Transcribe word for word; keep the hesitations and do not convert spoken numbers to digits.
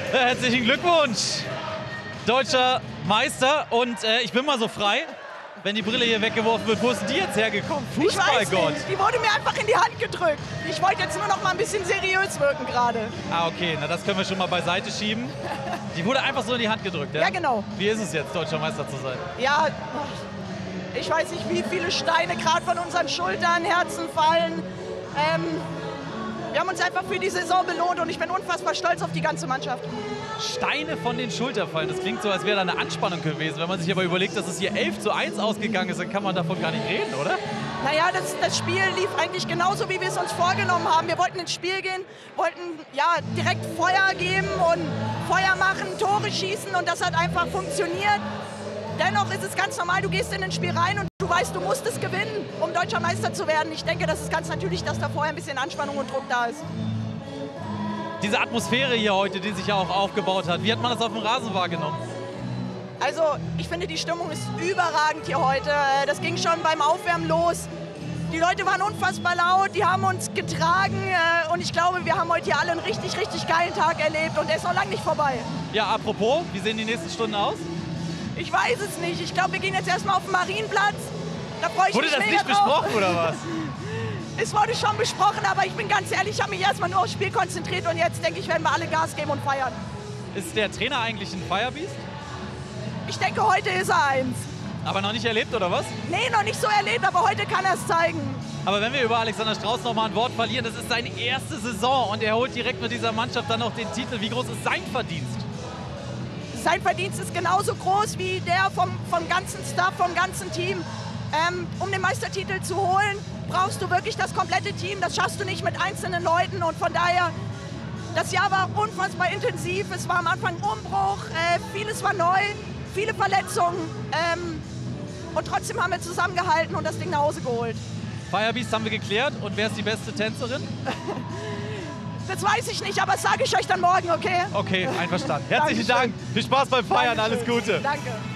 Herzlichen Glückwunsch, deutscher Meister. Und äh, ich bin mal so frei, wenn die Brille hier weggeworfen wird. Wo ist denn die jetzt hergekommen? Fußballgott. Die wurde mir einfach in die Hand gedrückt. Ich wollte jetzt nur noch mal ein bisschen seriös wirken gerade. Ah, okay. Na, das können wir schon mal beiseite schieben. Die wurde einfach so in die Hand gedrückt, ja? Ja, genau. Wie ist es jetzt, deutscher Meister zu sein? Ja, ich weiß nicht, wie viele Steine gerade von unseren Schultern, Herzen fallen. Ähm, wir haben uns einfach für die Saison belohnt und ich bin unfassbar stolz auf die ganze Mannschaft. Steine von den Schultern fallen. Das klingt so, als wäre da eine Anspannung gewesen. Wenn man sich aber überlegt, dass es hier elf zu eins ausgegangen ist, dann kann man davon gar nicht reden, oder? Naja, das, das Spiel lief eigentlich genauso, wie wir es uns vorgenommen haben. Wir wollten ins Spiel gehen, wollten ja, direkt Feuer geben und Feuer machen, Tore schießen und das hat einfach funktioniert. Dennoch ist es ganz normal, du gehst in ein Spiel rein und du weißt, du musst es gewinnen, um deutscher Meister zu werden. Ich denke, das ist ganz natürlich, dass da vorher ein bisschen Anspannung und Druck da ist. Diese Atmosphäre hier heute, die sich ja auch aufgebaut hat, wie hat man das auf dem Rasen wahrgenommen? Also, ich finde, die Stimmung ist überragend hier heute. Das ging schon beim Aufwärmen los. Die Leute waren unfassbar laut, die haben uns getragen und ich glaube, wir haben heute hier alle einen richtig, richtig geilen Tag erlebt und der ist noch lange nicht vorbei. Ja, apropos, wie sehen die nächsten Stunden aus? Ich weiß es nicht. Ich glaube, wir gehen jetzt erstmal auf den Marienplatz. Da freue ich Wurde mich das mega nicht drauf. besprochen oder was? Es wurde schon besprochen, aber ich bin ganz ehrlich, ich habe mich erstmal nur aufs Spiel konzentriert und jetzt denke ich, werden wir alle Gas geben und feiern. Ist der Trainer eigentlich ein Firebeast? Ich denke, heute ist er eins. Aber noch nicht erlebt, oder was? Nee, noch nicht so erlebt, aber heute kann er es zeigen. Aber wenn wir über Alexander Strauß noch mal ein Wort verlieren, das ist seine erste Saison und er holt direkt mit dieser Mannschaft dann noch den Titel. Wie groß ist sein Verdienst? Sein Verdienst ist genauso groß wie der vom, vom ganzen Staff, vom ganzen Team. Ähm, um den Meistertitel zu holen, brauchst du wirklich das komplette Team. Das schaffst du nicht mit einzelnen Leuten und von daher, das Jahr war unfassbar intensiv. Es war am Anfang Umbruch, äh, vieles war neu, viele Verletzungen ähm, und trotzdem haben wir zusammengehalten und das Ding nach Hause geholt. Firebeast haben wir geklärt und wer ist die beste Tänzerin? Das weiß ich nicht, aber das sage ich euch dann morgen, okay? Okay, einverstanden. Herzlichen Dank, viel Spaß beim Feiern, Dankeschön. alles Gute. Danke.